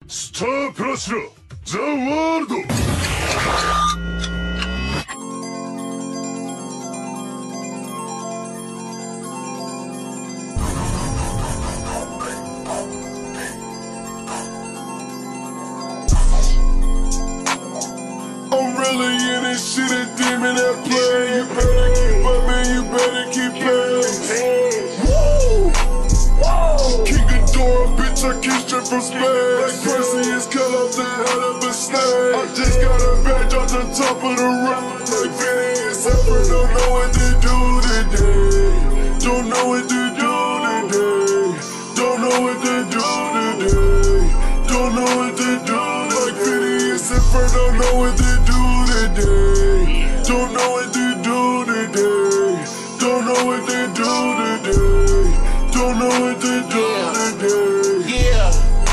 スタープラスラザ・ワールド。I'm really in this shit, a demon at play. You better keep up, man, you better keep paying. Woo! King Ghidorah, bitch, I came straight from space. Like Perseus cut off the head of a snake. I just got a badge on the top of the rock. Like Phineas and Ferb, don't know what to do today. Don't know what to do today. Don't know what to do today. Don't know what to do. Like Phineas and Ferb, don't know what to do today. Don't know what to do today. Don't know what to do today. Don't know what to do today. Yeah,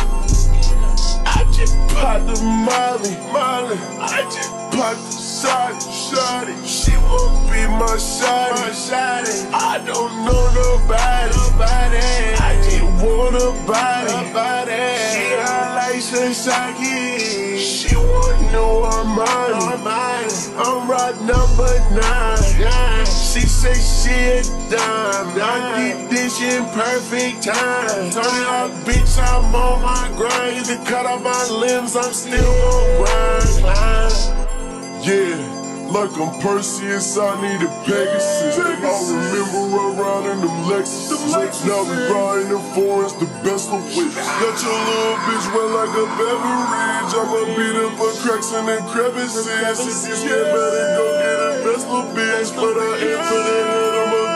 I just popped the Molly. I just popped the Shotty. She won't be my shotty. I don't know nobody. I just want a body. She hot like Sunshine. She wanna know I'm mine. I'm rock number 9. She say she a dime. I get this in perfect time. Turn it off, bitch, I'm on my grind. You can cut off my limbs, I'm still on grind. Yeah, like I'm Perseus, I need a Pegasus. I remember riding them Lexus. Now we riding them foreigns, the best of whips. Got your little bitch wet like a beverage. I'ma beat up her cracks and them crevices. If you scared, better go get a best little bitch. But I ain't for the head, I'm a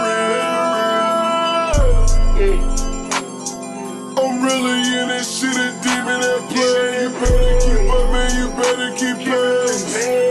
veteran. I'm really in this shit, a demon at play. You better keep up, man, you better keep paying.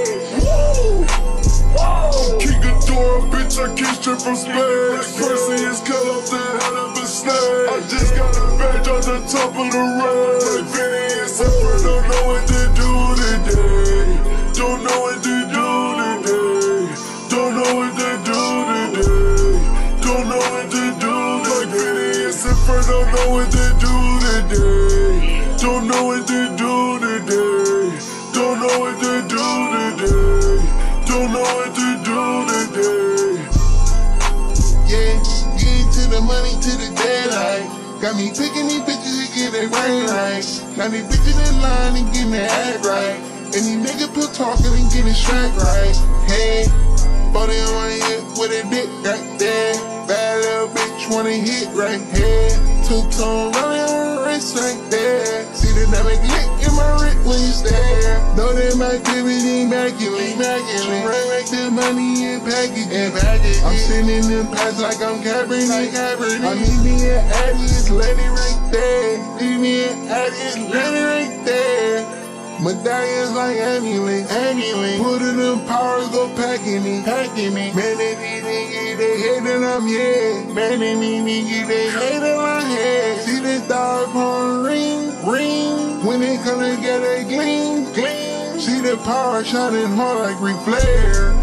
King Ghidorah, bitch, I came straight from space. Perseus cut off the head of a snake. I just got a badge on the top of the road. Like Phineas and Ferb, don't know what to do today. Don't know what to do today. Don't know what to do today. Don't know what to do. Like Phineas and Ferb, don't know what to do today. Don't know what to do today. Don't know what to do today. Don't know what to do today. Yeah, get to the money to the daylight. Got me picking these bitches to get their brain right. Now these bitches in line and getting their act right. And these niggas put talking and getting straight right. Hey, body on my hip with a dick right there. Bad little bitch wanna hit right here. Two-tone rolling on the wrist right there. See the dynamic lick in my wrist when you stare. Know that my activity immaculate. Bring back the money and package. I'm sending them packs like I'm Kaepernick. I need me an Addies, let it right there. Need me an Addies, let it right there. Medallions like ambulance. Put in them powers, go packing me. Man, they niggas, they hate that I'm yeah. Man, they niggas, they hate that I'm here. See this dog on ring. When they come together, gleam. See the power shining hard like Ric Flair.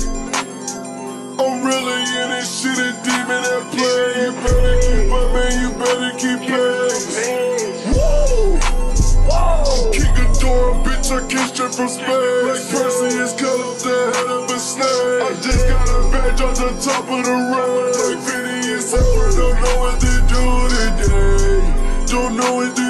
I'm really in this shit, a demon at play. You better keep up, man, you better keep paying. King Ghidorah, bitch, I came straight from space. Like Perseus cut off the head of a snake. I just got a badge on the top of the road. Like Phineas and Ferb, don't know what to do today. Don't know what to